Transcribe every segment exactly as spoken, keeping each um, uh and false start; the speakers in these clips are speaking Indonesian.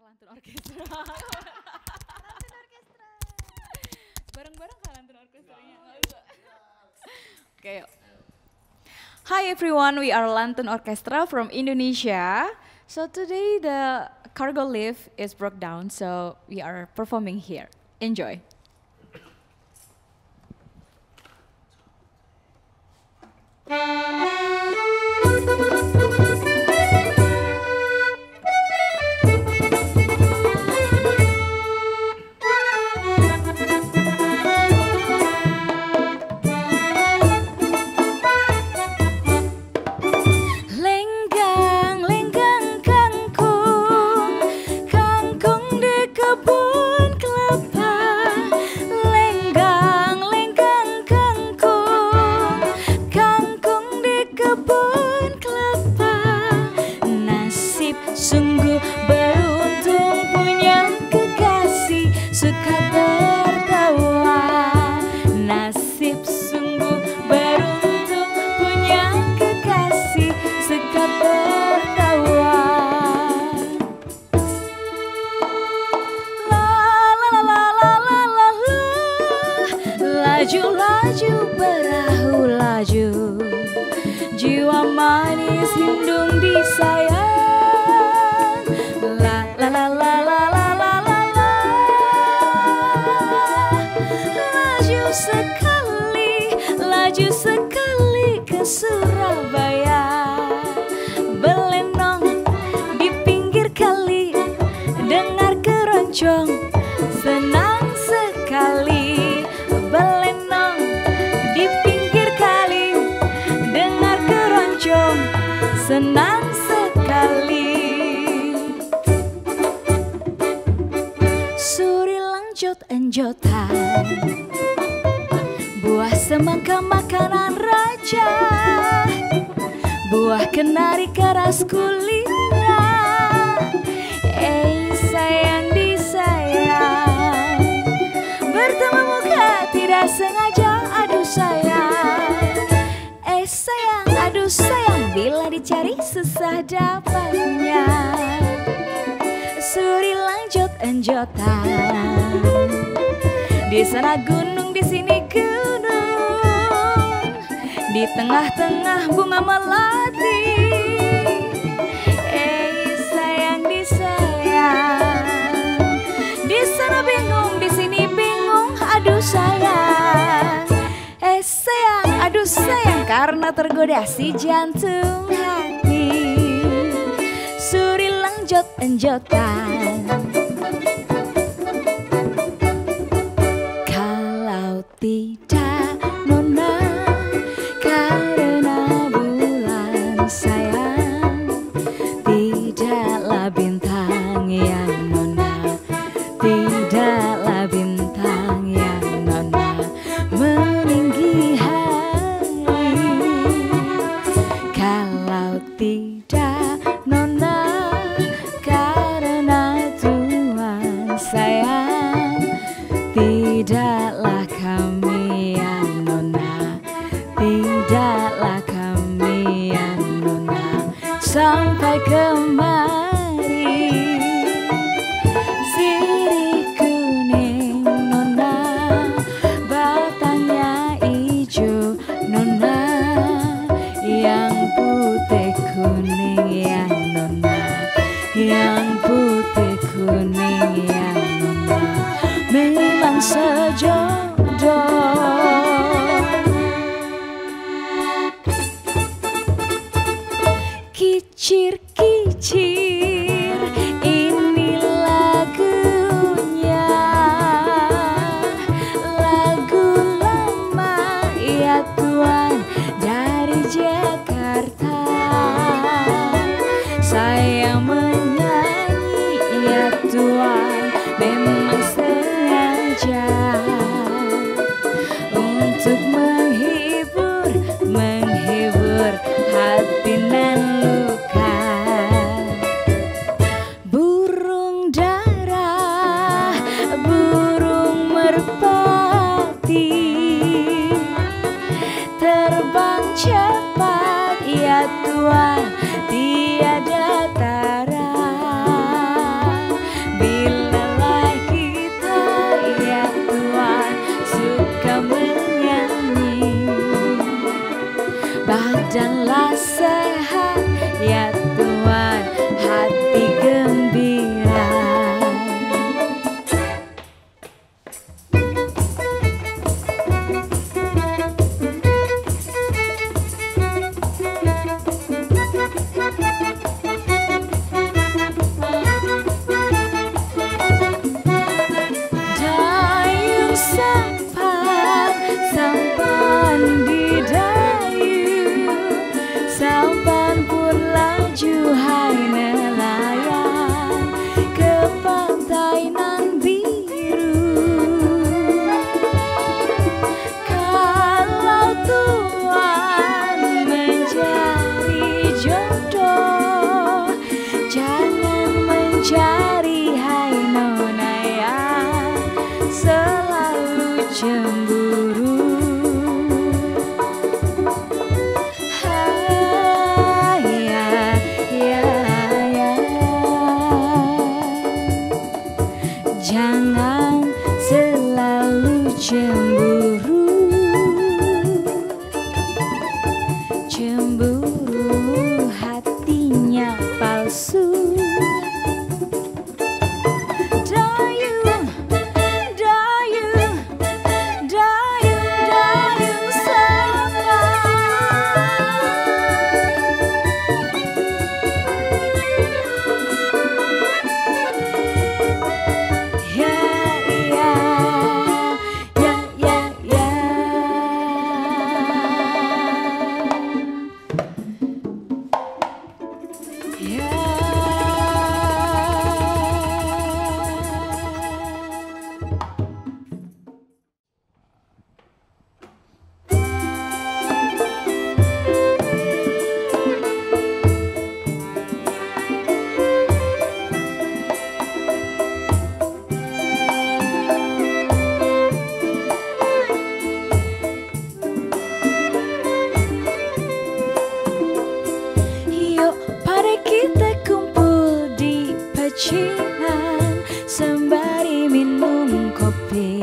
Lantun Orkestra. Lantun Orkestra. Bareng-bareng kan Lantun Orkestranya. Okay. Hi everyone, we are Lantun Orkestra from Indonesia. So today the cargo lift is broke down, so we are performing here. Enjoy. Sungguh beruntung punya kekasih suka tertawa. Nasib sungguh beruntung punya kekasih suka tertawa. La la la la la la la la. Laju laju perahu laju, jiwa manis hindung disayang. Sekali, laju sekali ke Surabaya, belenong di pinggir kali, dengar keroncong, senang sekali. Belenong di pinggir kali, dengar keroncong, senang sekali. Suri lanjut enjotan, buah semangka makanan raja, buah kenari keras kulitnya. Eh sayang disayang, bertemu muka tidak sengaja. Aduh sayang, eh sayang, aduh sayang, bila dicari susah dapatnya. Suri lanjut enjotan, di sana gunung di sini gunung, di tengah-tengah bunga melati. Eh sayang disayang, di sana bingung di sini bingung. Aduh sayang, eh sayang, aduh sayang, karena tergoda si jantung hati. Suri lanjut enjotan, kalau tidak nona karena bulan sayang, tidaklah bintang yang nona, tidaklah bintang yang nona meninggi hari. Kalau tidak nona karena Tuhan sayang, tidaklah kami yang nona, tidaklah kami yang nona sampai kemari. Sirih kuning nona, batangnya hijau nona, yang putih kuning ya nona, yang putih kuning ya nona, memang sejodoh. Kicir-kicir ini lagunya, lagu lama ya Tuhan dari Jakarta. Saya menyanyi ya Tuhan memang sengaja untuk menghibur, menghibur hati nan luka. Burung dara, burung merpati, terbang cepat ya Tuhan tiada tara. pecinan sembari minum kopi,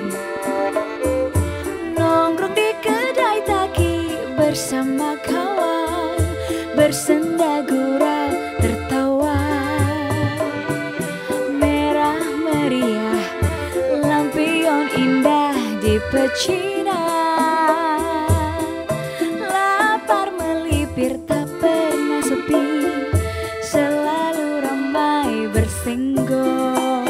nongkrong di kedai taki bersama kawan, bersenda gurau tertawa. Merah meriah lampion indah di pecinan, lapar melipir tak pernah sepi, selalu ramai bersenggol.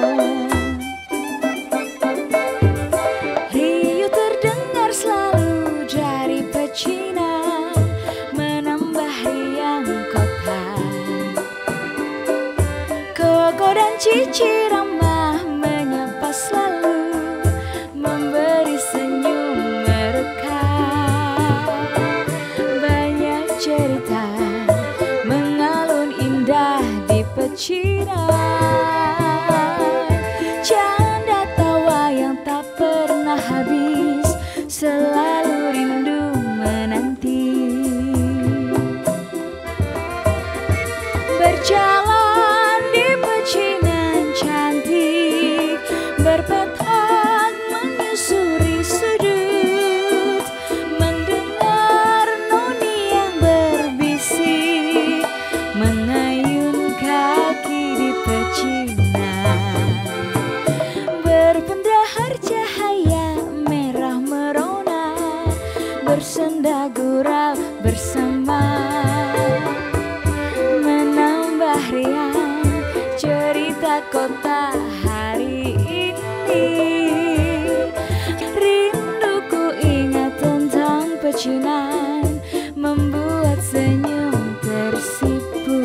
Riuh terdengar selalu dari pecinan, menambah riang kota. Koko dan Cici ramah menyapa selalu, memberi senyum mereka. Banyak cerita mengalun indah di pecinan, canda tawa yang tak pernah habis, selalu rindu menanti. Berjalan di pecinan cantik, berpetak menyusuri sudut, mendengar noni yang berbisik, mengayun kaki di pecinan. Berpendahar cahaya merah merona, bersenda gurau bersama, menambah riang cerita kota hari ini. Rinduku ingat tentang pecinan, membuat senyum tersipu.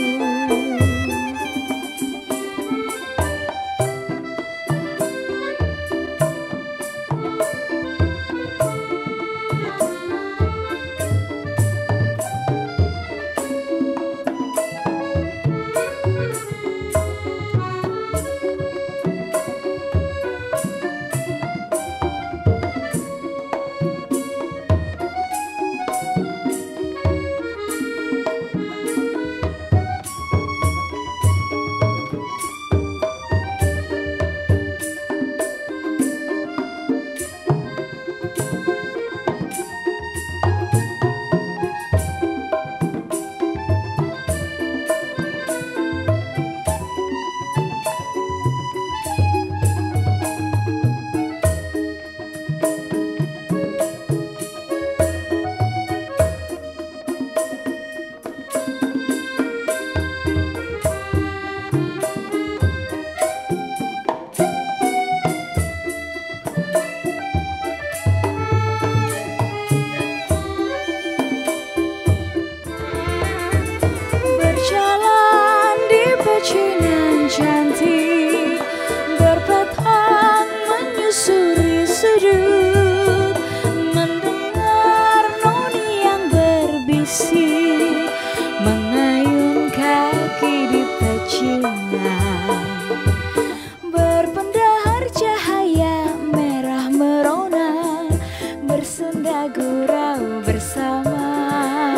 Berjalan di pecinan cantik, berpetak menyusuri sudut, mendengar noni yang berbisik, mengayun kaki di pecinan. Berpendahar cahaya merah merona, bersenda gurau bersama,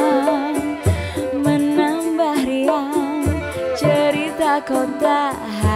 menambah riang cerita kota